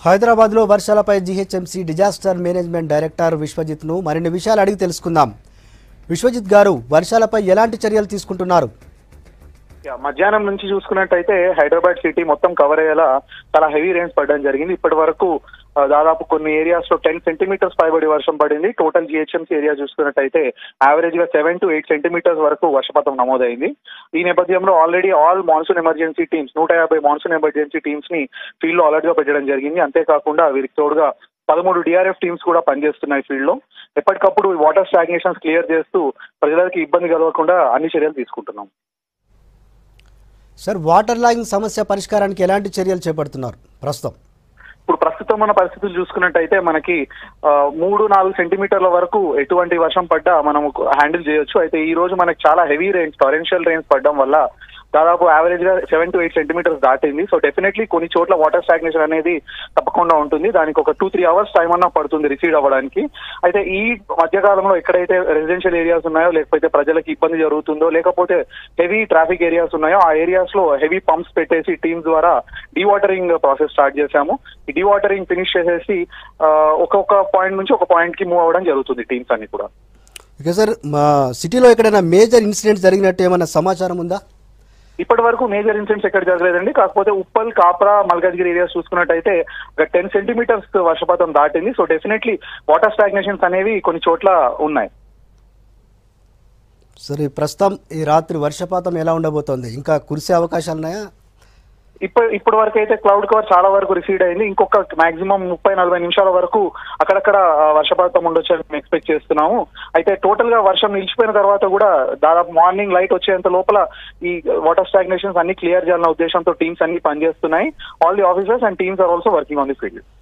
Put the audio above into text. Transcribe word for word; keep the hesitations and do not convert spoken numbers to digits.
హైదరాబాద్ లో వర్షాలపై GHMC disaster management director Vishwajit ను మరిన్ని విషయాలు అడిగి తెలుసుకుందాం. విశ్వజిత్ గారు, వర్షాలపై ఎలాంటి చర్యలు తీసుకుంటున్నారు? మధ్యాహ్నం నుంచి చూసుకున్నట్టయితే హైదరాబాద్ సిటీ మొత్తం కవర్ అయ్యేలా చాలా హెవీ రెయిన్స్ పడడం జరిగింది. ఇప్పటి వరకు దాదాపు కొన్ని ఏరియాస్ లో టెన్ సెంటీమీటర్స్ పైబడి వర్షం పడింది. టోటల్ జిహెచ్ఎంసీ ఏరియా చూసుకున్నట్టయితే యావరేజ్ గా సెవెన్ టు ఎయిట్ సెంటీమీటర్స్ వరకు వర్షపాతం నమోదైంది. ఈ నేపథ్యంలో already all monsoon emergency teams నూట యాభై మాన్సూన్ ఎమర్జెన్సీ టీమ్స్ ని ఫీల్డ్ లో అలర్ట్ గా పెట్టడం జరిగింది. అంతేకాకుండా వీరికి తోడుగా పదమూడు డిఆర్ఎఫ్ టీమ్స్ కూడా పనిచేస్తున్నాయి ఫీల్డ్ లో. ఎప్పటికప్పుడు వాటర్ స్టాగ్నేషన్స్ క్లియర్ చేస్తూ ప్రజలకి ఇబ్బంది కలగకుండా అన్ని చర్యలు తీసుకుంటున్నాం. సార్, వాటర్ లాగింగ్ సమస్య పరిష్కారానికి ఎలాంటి చర్యలు చేపడుతున్నారు ప్రస్తుతం? ఇప్పుడు ప్రస్తుతం మన పరిస్థితులు చూసుకున్నట్టయితే మనకి మూడు నాలుగు సెంటీమీటర్ల వరకు ఎటువంటి వర్షం పడ్డా మనం హ్యాండిల్ చేయొచ్చు. అయితే ఈ రోజు మనకి చాలా హెవీ రెయిన్స్, టారెన్షియల్ రెయిన్స్ పడడం వల్ల దాదాపు యావరేజ్ గా సెవెన్ టు ఎయిట్ సెంటీమీటర్స్ దాటింది. సో డెఫినెట్లీ కొన్ని చోట్ల వాటర్ స్టాగ్నేషన్ అనేది తప్పకుండా ఉంటుంది. దానికి ఒక టూ త్రీ అవర్స్ టైం అన్నా పడుతుంది రిసీడ్ అవ్వడానికి. అయితే ఈ మధ్యకాలంలో ఎక్కడైతే రెసిడెన్షియల్ ఏరియాస్ ఉన్నాయో, లేకపోతే ప్రజలకు ఇబ్బంది జరుగుతుందో, లేకపోతే హెవీ ట్రాఫిక్ ఏరియాస్ ఉన్నాయో, ఆ ఏరియాస్ లో హెవీ పంప్స్ పెట్టేసి టీమ్ ద్వారా డీవాటరింగ్ ప్రాసెస్ స్టార్ట్ చేశాము. ఈ డీవాటరింగ్ ఫినిష్ చేసేసి ఒక్కొక్క పాయింట్ నుంచి ఒక పాయింట్ కి మూవ్ అవ్వడం జరుగుతుంది టీమ్స్ అన్ని కూడా. ఓకే సార్, మా సిటీలో ఎక్కడైనా మేజర్ ఇన్సిడెంట్ జరిగినట్టు ఏమైనా సమాచారం ఉందా? ఇప్పటి వరకు మేజర్ ఇన్సిడెంట్స్ ఎక్కడ జరగలేదండి. కాకపోతే ఉప్పల్, కాప్రా, మల్కాజ్గిరి ఏరియాస్ చూసుకున్నట్టయితే ఒక టెన్ సెంటీమీటర్స్ వర్షపాతం దాటింది. సో డెఫినెట్లీ వాటర్ స్టాగ్నేషన్స్ అనేవి కొన్ని చోట్ల ఉన్నాయి. సరే, ప్రస్తుతం ఈ రాత్రి వర్షపాతం ఎలా ఉండబోతోంది? ఇంకా కురిసే అవకాశాలు ఉన్నాయా? ఇప్పుడు ఇప్పటి వరకు అయితే క్లౌడ్ కవర్ చాలా వరకు రిసీడ్ అయింది. ఇంకొక మాక్సిమం ముప్పై నలభై నిమిషాల వరకు అక్కడక్కడ వర్షపాతం ఉండొచ్చు అని మేము ఎక్స్పెక్ట్ చేస్తున్నాము. అయితే టోటల్ గా వర్షం నిలిచిపోయిన తర్వాత కూడా దాదాపు మార్నింగ్ లైట్ వచ్చేంత లోపల ఈ వాటర్ స్టాగ్నేషన్స్ అన్ని క్లియర్ చేయాలన్న ఉద్దేశంతో టీమ్స్ అన్ని పనిచేస్తున్నాయి. All the officers and teams are also working on the field.